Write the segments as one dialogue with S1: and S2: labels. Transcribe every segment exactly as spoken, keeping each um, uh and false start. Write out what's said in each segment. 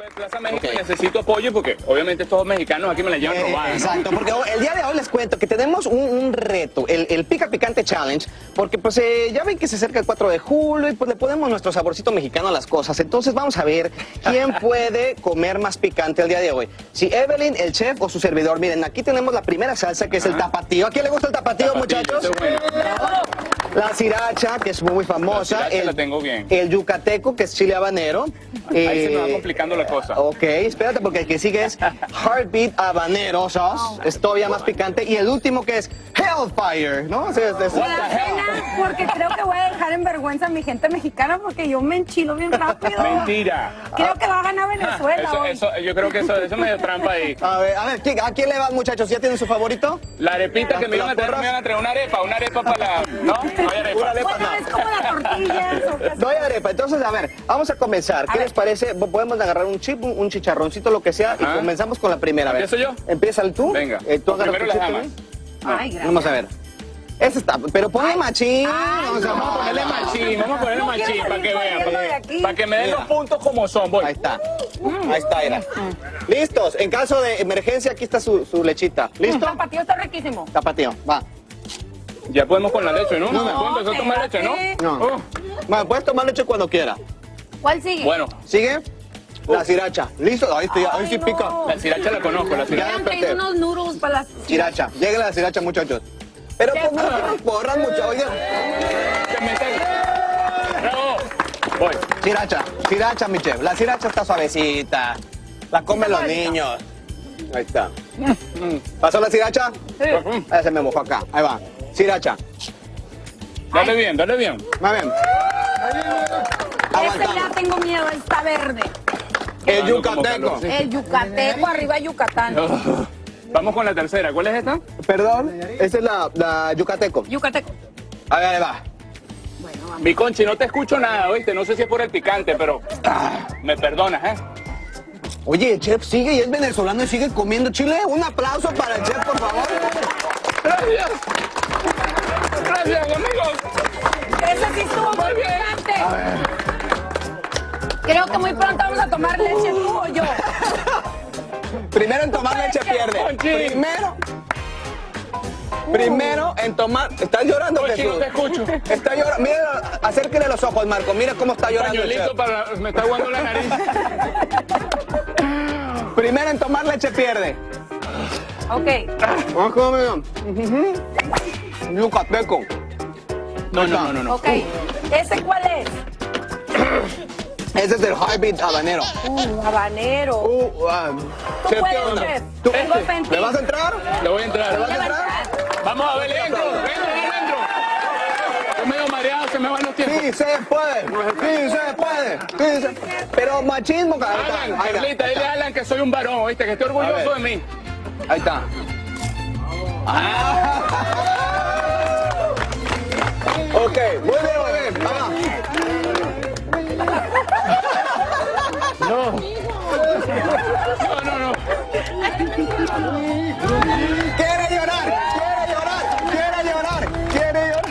S1: Plaza México okay. Necesito apoyo porque obviamente estos mexicanos aquí me la llevan
S2: eh,
S1: robada.
S2: Exacto, porque el día de hoy les cuento que tenemos un, un reto, el, el Pica Picante Challenge, porque pues eh, ya ven que se acerca el cuatro de julio y pues le ponemos nuestro saborcito mexicano a las cosas. Entonces vamos a ver quién puede comer más picante el día de hoy. Si Evelyn, el chef o su servidor. Miren, aquí tenemos la primera salsa que es el tapatío. ¿A quién le gusta el tapatío, tapatío muchachos?
S1: Bueno.
S2: La sriracha, que es muy famosa.
S1: La
S2: el,
S1: la tengo bien.
S2: El yucateco, que es chile habanero.
S1: Ahí
S2: eh,
S1: se me va complicando la cosa.
S2: Ok, espérate porque el que sigue es Heartbeat Habanero Sauce. Es todavía más picante. Y el último que es Hellfire, ¿no? Sí, es, es,
S3: Me da pena porque creo que voy a dejar en vergüenza a mi gente mexicana porque yo me enchilo bien rápido.
S1: Mentira.
S3: Creo que va a ganar Venezuela.
S1: Eso,
S3: hoy.
S1: eso, yo creo que eso, eso me dio trampa ahí.
S2: A ver, a ver, ¿a quién le van, muchachos? ¿Ya tienen su favorito?
S1: La arepita que me iban a traer, me iban a traer una arepa, una arepa para la... ¿No? No hay arepa.
S2: Una arepa,
S3: Bueno,
S2: no.
S3: es como la tortilla. Eso,
S2: No hay arepa. Entonces, a ver, vamos a comenzar.
S3: A
S2: ¿Qué
S3: ver.
S2: les parece? Podemos agarrar un chip, un, un chicharroncito, lo que sea,
S1: Ajá.
S2: y comenzamos con la primera. A ver.
S1: ¿Empiezo yo?
S2: Empieza el tú.
S1: Venga.
S2: Eh, tú agarras
S1: Primero
S2: tu
S1: las
S2: chip
S1: damas.
S2: también.
S3: Ay, gracias.
S2: Vamos a ver. Ese está, pero ponle machín.
S3: Ay,
S2: o sea,
S3: no.
S1: Vamos a ponerle machín, vamos a ponerle
S3: No quiero
S1: machín para
S3: salir
S1: que vean,
S3: corriendo de
S1: para
S3: aquí.
S1: que, para que me den
S2: Mira.
S1: los puntos como son. Voy.
S2: Ahí está. Ahí está, mira. ¿Listos? En caso de emergencia, aquí está su, su lechita.
S3: El
S2: ¿Listo?
S3: tapatío está riquísimo.
S2: Tapatío, va.
S1: Ya podemos con la leche, ¿no?
S3: No,
S1: ¿Puedo empezar a tomar leche, no?
S3: espérate.
S2: No.
S1: Oh.
S2: Bueno, puedes tomar leche cuando quiera.
S3: ¿Cuál sigue?
S1: Bueno,
S2: ¿Sigue? La siracha. ¿Listo? Ahí, estoy, ahí
S3: Ay,
S2: sí
S3: no.
S2: pica.
S1: la sriracha la conozco, la
S3: Me
S1: sriracha.
S3: han traído unos noodles para las...
S2: Siracha. Llegue la siracha, muchachos. Pero pues no nos porran mucho. Oigan.
S1: Se me está... ¡Bravo! Voy.
S2: Sriracha, sriracha, mi chef. La sriracha está suavecita. La comen los niños. Ahí está. ¿Pasó la sriracha?
S1: Sí.
S2: Ahí se me mojó acá. Ahí va. Sriracha.
S1: Dale bien, dale bien.
S2: Muy bien.
S3: Este
S2: Aguantamos.
S3: ya tengo miedo, está verde.
S2: El
S1: Dando como
S2: yucateco.
S1: calor, sí.
S3: El yucateco, arriba Yucatán.
S1: Vamos con la tercera. ¿Cuál es esta?
S2: Perdón, esa es la, la yucateco.
S3: Yucateco.
S2: A ver, ahí va.
S3: Bueno, vamos.
S1: Mi Conchi, no te escucho nada, ¿oíste? No sé si es por el picante, pero... ah, me perdonas, ¿eh?
S2: Oye, el chef sigue y es venezolano y sigue comiendo chile. Un aplauso para el chef, por favor.
S1: Gracias. Gracias, amigos.
S3: Ese sí estuvo muy picante. Creo que muy pronto vamos a tomar leche tú o yo.
S2: Primero en tomar leche pierde.
S1: Conchi.
S2: Primero. Primero en tomar. ¿Estás llorando,
S1: Conchi,
S2: Jesús?
S1: no te escucho.
S2: Está llorando. Mira, acérquele los ojos, Marco. Mira cómo está llorando el chef.
S1: Pañuelito para... Me está aguando la nariz.
S2: Primero en tomar leche pierde.
S3: Ok.
S2: Vamos conmigo. Yucateco.
S1: No, no, no, no, no.
S3: Ok. ¿Ese cuál es?
S2: Ese es el Heartbeat Habanero.
S3: Uh, habanero.
S2: Uh, ah,
S3: Tú
S2: chef, ¿qué
S3: puedes,
S2: onda?
S3: chef.
S2: ¿Tú-
S3: Tengo
S1: este?
S3: Fenty.
S2: ¿Le vas a entrar?
S1: Le voy a entrar.
S2: ¿Le vas a
S3: Ya va a
S2: entrar?
S3: entrar.
S1: Vamos a ver, le entro. Entro, entro. Estoy medio mareado, se me van los tiempos.
S2: Sí, se puede. Sí, se puede. Sí, se... Pero machismo, cara. Ahí
S1: Alan,
S2: está, ahí está.
S1: Carlita, dile a Alan que soy un varón, ¿oíste? Que estoy
S2: A
S1: orgulloso
S2: ver.
S1: de mí.
S2: Ahí está. Ah. Ok, muy bien, muy bien. Vamos.
S1: No. No, no, no.
S2: Quiere llorar, quiere llorar, quiere llorar, quiere llorar.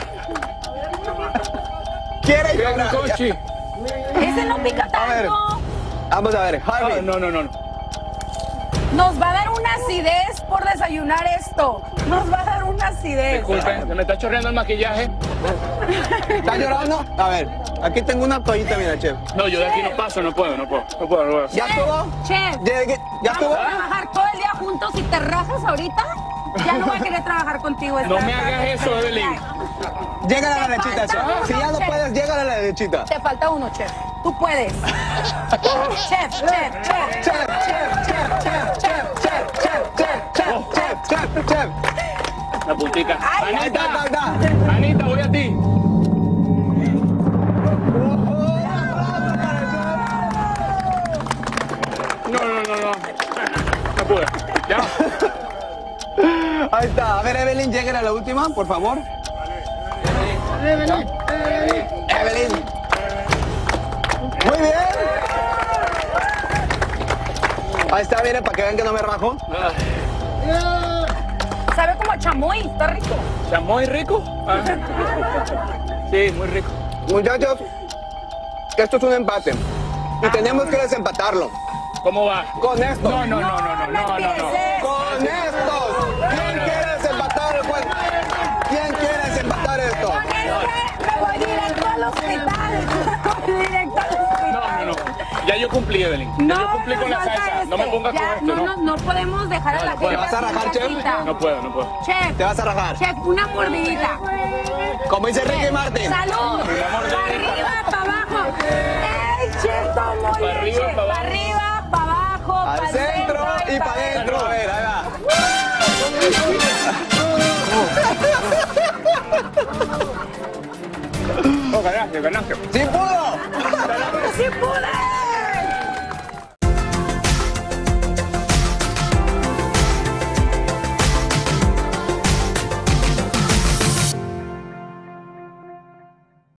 S2: Quiere
S1: Bien,
S2: llorar.
S1: Conchi.
S3: Ese no pica
S2: A ver.
S3: tanto.
S2: Vamos a ver,
S1: Ah,
S2: Harvey.
S1: no, no, no, no.
S3: Nos va a dar una acidez por desayunar esto. Nos va a dar una acidez.
S1: Disculpen, se me está chorreando el maquillaje.
S2: ¿Está llorando? A ver, aquí tengo una toallita, mira, chef.
S1: No, yo de aquí no paso, no puedo, no puedo. No puedo, no puedo.
S2: ¿Ya estuvo?
S3: Chef,
S2: ¿Ya, ya estuvo?
S3: vamos a trabajar todo el día juntos. Si te rajas ahorita, ya no voy a querer trabajar contigo.
S1: No
S3: esta
S1: me hagas
S3: tarde.
S1: eso, Evelyn.
S2: Llega la
S3: Te
S2: lechita,
S3: falta
S2: chef.
S3: uno,
S2: Si ya no
S3: chef.
S2: puedes, llega la lechita.
S3: Te falta uno, chef. Tú puedes. Chef, chef, chef.
S2: Chef, chef, chef, chef, chef, chef, chef, chef, chef, chef, chef.
S1: La puntica.
S3: Ay,
S2: Ahí está, ahí
S1: Anita,
S2: está, ahí está.
S1: Anita, voy a ti. No, no, no, no. No pude. Ya.
S2: Ahí está. A ver, Evelyn, lleguen a la última, por favor. Evelyn. Evelyn. Muy bien. Ahí está, miren, para que vean que no me rajo.
S3: Sabe como a chamoy, está rico.
S1: ¿Chamoy rico? Ah. Sí, muy rico.
S2: Muchachos, esto es un empate. Y tenemos que desempatarlo.
S1: ¿Cómo va?
S2: Con estos.
S1: No, no, no, no, no, no, no, no.
S3: empieces.
S2: Con estos. ¿Quién quiere desempatar el juego? ¿Quién quiere desempatar esto?
S3: Con este me voy directo al hospital. Voy directo al hospital.
S1: No, no, no. Ya yo cumplí, Evelyn. Ya
S3: No,
S1: yo cumplí con la
S3: falta
S1: salsa. No me
S3: este.
S1: pongas con
S3: Ya,
S1: esto,
S3: no,
S1: ¿no?
S3: no, no podemos dejar a la
S1: No,
S3: gente.
S1: ¿te
S2: vas a
S3: así
S2: rajar,
S3: en
S2: chef?
S3: casita.
S1: No puedo, no puedo.
S3: Chef,
S2: ¿Te vas a rajar?
S3: chef, una mordidita.
S2: Como dice Ricky Martin.
S3: ¡Salud!
S1: Por el amor de
S3: ¡Para
S1: Dios.
S3: arriba, para abajo! ¡Ey, chef, tomó
S1: Pa' arriba,
S3: leche!
S1: pa' abajo.
S3: ¡Para arriba, para abajo!
S2: Al
S3: pa'l
S2: centro y
S3: pa'
S2: para adentro. A ver, ahí va.
S1: Oh, ganaste, ganaste.
S2: ¡Sí pudo!
S3: ¡Sí pude!